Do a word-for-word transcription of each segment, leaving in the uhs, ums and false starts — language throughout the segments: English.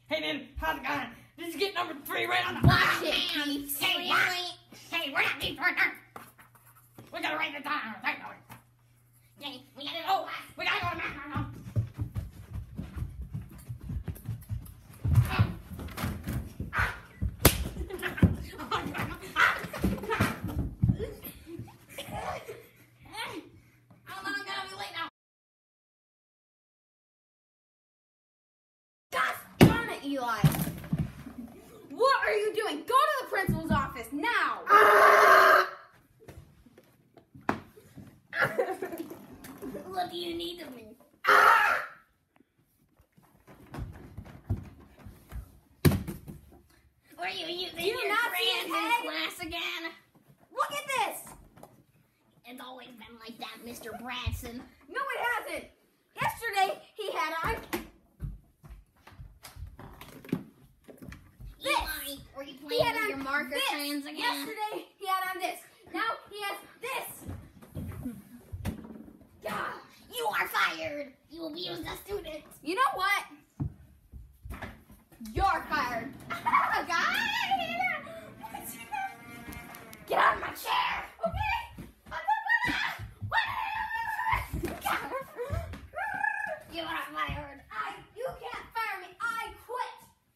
Hey, dude, how's it going? Did you get number three right on the Watch it, man. Keith. Hey, what? Hey, we're not Keith, we're not. We gotta write the time. Okay, we gotta go. We gotta go to McDonald's. Eli. What are you doing? Go to the principal's office now. What do you need of me? Were you using do you your not friends in head? class again? Look at this. It's always been like that, Mister Bradson. No, it hasn't. Yesterday he had on this. Eli, were you playing with your marker this. crayons again? Yesterday he had on this. Now he has this. Yeah, you are fired. You abused the students. You know what? You're fired. Get out of my chair. Okay. You are fired. I. You can't fire me. I quit.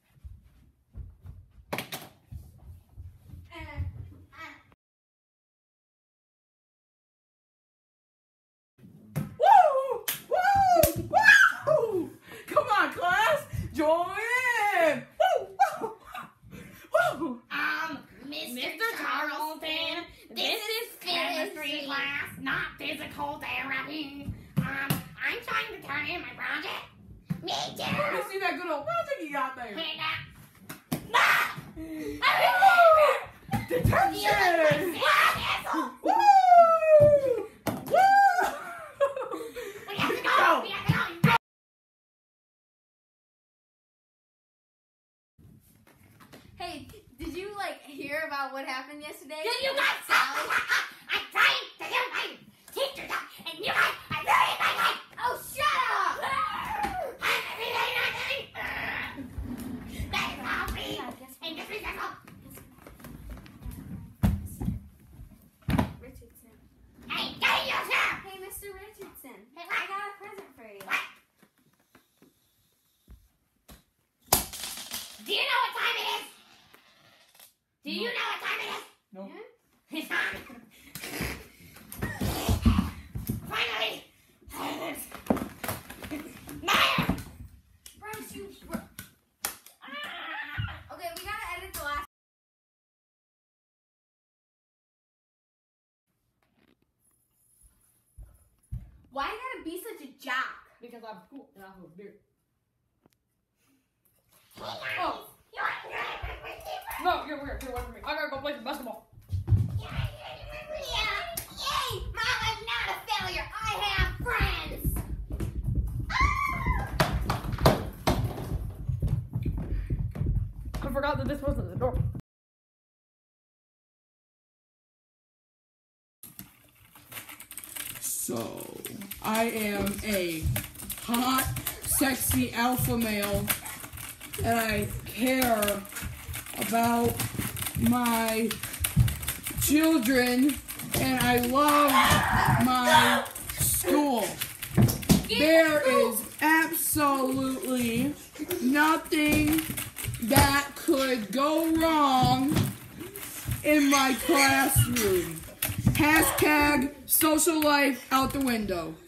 Woo! Woo! Woo! Come on, class, join in. Woo! Woo! Woo! Um, Mister Mister Charleston, this is chemistry class, not physical therapy. Um, I'm trying to turn in my project. Me Let me too. see that good old project you got there. Hey, ah! Detention! Woo! Woo! We have to go. We have to go. Hey, did you like hear about what happened yesterday? Did you guys Sally? I'm trying to do my teacher job, and you guys are doing my life. Oh, shut up! That is how we and just be careful. Richardson. Hey, get in your chair. Hey, Mister Richardson. Hey, I got a present for you. What? Do you know what time it is? Do you know what time it is? No. It's time. Finally. Maya. Bryce, you. Okay, we gotta edit the last. Why you gotta be such a jock? Because I'm cool and I have a beard. Oh. No, you're weird. You're away from me. I gotta go play some basketball. Yeah. Yay! Mom, I'm not a failure. I have friends. I forgot that this wasn't the door. So, I am a hot, sexy alpha male, and I care about my children, and I love my school. There is absolutely nothing that could go wrong in my classroom. Hashtag social life out the window.